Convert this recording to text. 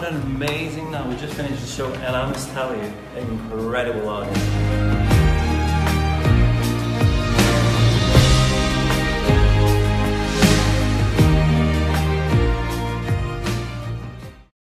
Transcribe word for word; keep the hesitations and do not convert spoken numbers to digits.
an amazing night. We just finished the show and I must tell you, incredible audience.